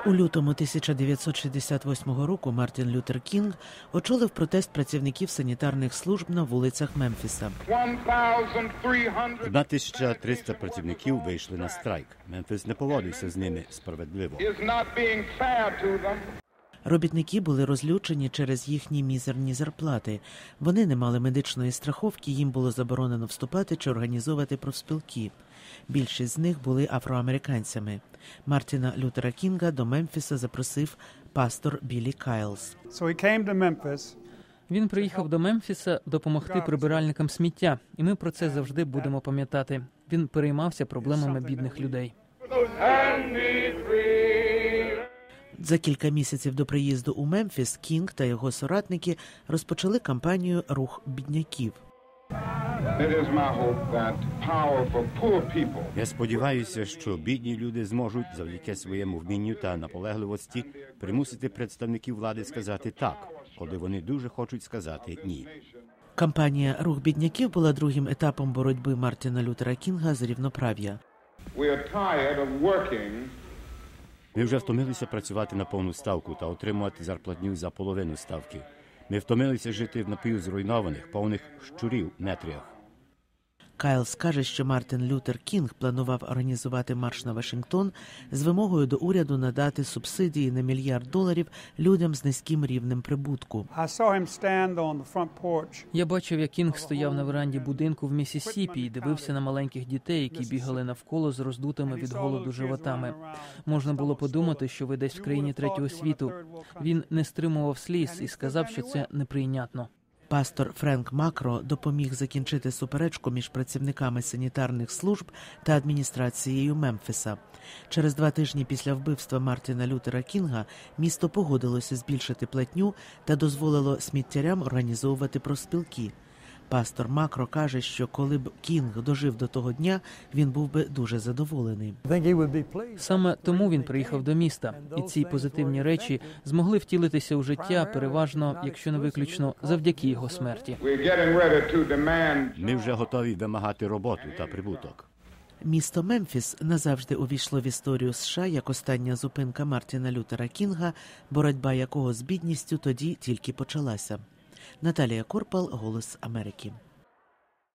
У лютому 1968 року Мартін Лютер Кінг очолив протест працівників санітарних служб на вулицях Мемфіса. 1300 працівників вийшли на страйк. Мемфіс не поводився з ними справедливо. Робітники були розлючені через їхні мізерні зарплати. Вони не мали медичної страховки, їм було заборонено вступати чи організовувати профспілки. Більшість з них були афроамериканцями. Мартіна Лютера Кінга до Мемфіса запросив пастор Біллі Кайлс. Він приїхав до Мемфіса допомогти прибиральникам сміття, і ми про це завжди будемо пам'ятати. Він переймався проблемами бідних людей. За кілька місяців до приїзду у Мемфіс Кінг та його соратники розпочали кампанію «Рух бідняків». Я сподіваюся, що бідні люди зможуть завдяки своєму вмінню та наполегливості примусити представників влади сказати «так», коли вони дуже хочуть сказати «ні». Кампанія «Рух бідняків» була другим етапом боротьби Мартіна Лютера Кінга за рівноправ'я. Ми вже втомилися працювати на повну ставку та отримувати зарплатню за половину ставки. Ми втомилися жити в напівзруйнованих, повних щурів нетріях. Кайлс каже, що Мартін Лютер Кінг планував організувати марш на Вашингтон з вимогою до уряду надати субсидії на $1 мільярд людям з низьким рівнем прибутку. Я бачив, як Кінг стояв на веранді будинку в Міссісіпі і дивився на маленьких дітей, які бігали навколо з роздутими від голоду животами. Можна було подумати, що ви десь в країні третього світу. Він не стримував сліз і сказав, що це неприйнятно. Пастор Френк Макро допоміг закінчити суперечку між працівниками санітарних служб та адміністрацією Мемфіса. Через 2 тижні після вбивства Мартіна Лютера Кінга місто погодилося збільшити платню та дозволило сміттярям організовувати профспілки. Пастор Макро каже, що коли б Кінг дожив до того дня, він був би дуже задоволений. Саме тому він приїхав до міста. І ці позитивні речі змогли втілитися у життя переважно, якщо не виключно, завдяки його смерті. Ми вже готові вимагати роботу та прибуток. Місто Мемфіс назавжди увійшло в історію США як остання зупинка Мартіна Лютера Кінга, боротьба якого з бідністю тоді тільки почалася. Наталія Корпал, «Голос Америки».